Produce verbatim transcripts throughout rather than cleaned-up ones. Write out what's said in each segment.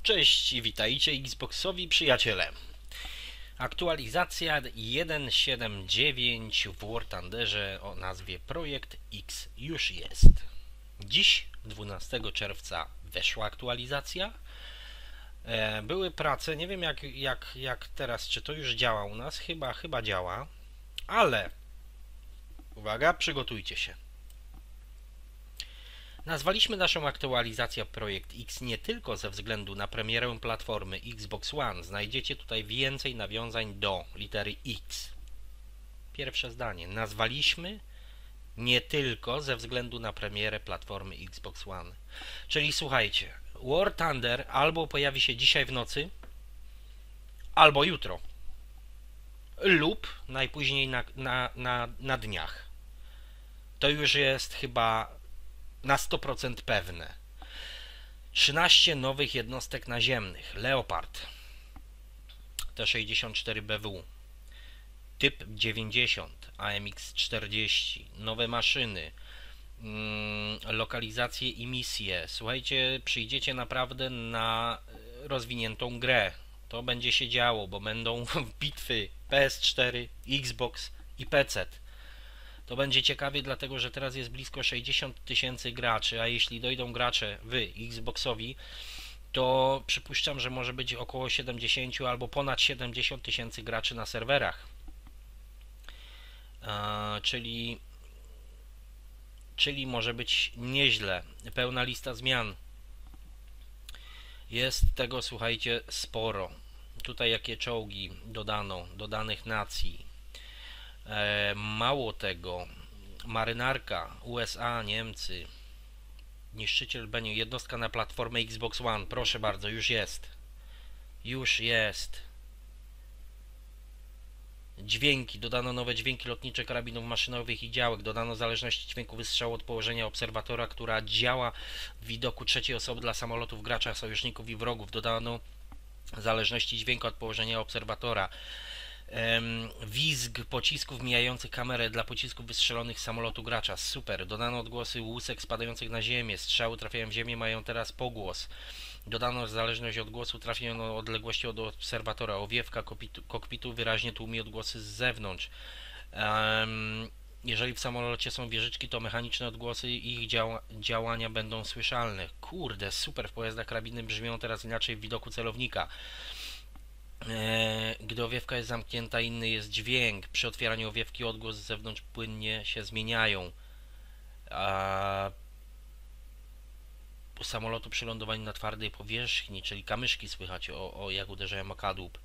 Cześć i witajcie Xboxowi przyjaciele. Aktualizacja jeden siedem dziewięć w War Thunderze o nazwie Projekt X już jest. Dziś, dwunastego czerwca, weszła aktualizacja. Były prace, nie wiem jak, jak, jak teraz, czy to już działa u nas, chyba, chyba działa, ale uwaga, przygotujcie się. Nazwaliśmy naszą aktualizację Projekt X nie tylko ze względu na premierę platformy Xbox One. Znajdziecie tutaj więcej nawiązań do litery X. Pierwsze zdanie. Nazwaliśmy nie tylko ze względu na premierę platformy Xbox One. Czyli słuchajcie, War Thunder albo pojawi się dzisiaj w nocy, albo jutro. Lub najpóźniej na, na, na, na dniach. To już jest chyba na sto procent pewne. trzynaście nowych jednostek naziemnych. Leopard T sześćdziesiąt cztery B W, Typ dziewięćdziesiąt, A M X czterdzieści, nowe maszyny, mm, lokalizacje i misje. Słuchajcie, przyjdziecie naprawdę na rozwiniętą grę. To będzie się działo, bo będą bitwy P S cztery, Xbox i P C. To będzie ciekawie, dlatego że teraz jest blisko sześćdziesiąt tysięcy graczy, a jeśli dojdą gracze wy Xboxowi, to przypuszczam, że może być około siedemdziesiąt albo ponad siedemdziesiąt tysięcy graczy na serwerach. A, czyli, czyli może być nieźle. Pełna lista zmian. Jest tego, słuchajcie, sporo. Tutaj jakie czołgi dodano do danych nacji. E, mało tego, marynarka, U S A, Niemcy, niszczyciel Beniu, jednostka na platformę Xbox One, proszę bardzo, już jest. Już jest. Dźwięki, dodano nowe dźwięki lotnicze karabinów maszynowych i działek, dodano zależności dźwięku wystrzału od położenia obserwatora, która działa w widoku trzeciej osoby dla samolotów, gracza, sojuszników i wrogów, dodano zależności dźwięku od położenia obserwatora. Wizg pocisków mijających kamerę dla pocisków wystrzelonych z samolotu gracza. Super. Dodano odgłosy łusek spadających na ziemię. Strzały trafiają w ziemię, mają teraz pogłos. Dodano zależność odgłosu trafienia na odległości od obserwatora. Owiewka kokpitu, kokpitu wyraźnie tłumi odgłosy z zewnątrz. Um, jeżeli w samolocie są wieżyczki, to mechaniczne odgłosy i ich działa, działania będą słyszalne. Kurde, super. W pojazdach karabinnych brzmią teraz inaczej w widoku celownika. Gdy owiewka jest zamknięta, inny jest dźwięk. Przy otwieraniu owiewki odgłos z zewnątrz płynnie się zmieniają. A po samolotu przy lądowaniu na twardej powierzchni, czyli kamyszki słychać o, o jak uderzają o kadłub.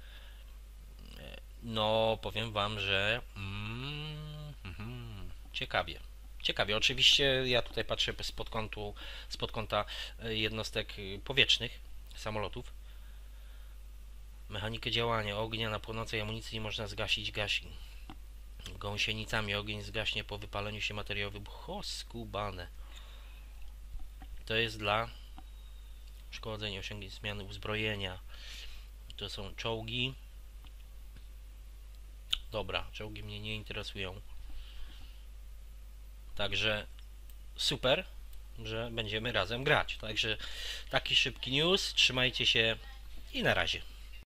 No, powiem wam, że mm, mm, ciekawie. Ciekawie. Oczywiście ja tutaj patrzę spod, kątu, spod kąta jednostek powietrznych samolotów. Mechanikę działania. Ognia na płonącej amunicji nie można zgasić, gasi. Gąsienicami ogień zgaśnie po wypaleniu się materiału wybuchu. Skubane. To jest dla szkodzeń, osiągnięć, zmiany uzbrojenia. To są czołgi. Dobra, czołgi mnie nie interesują. Także super, że będziemy razem grać. Także taki szybki news. Trzymajcie się i na razie.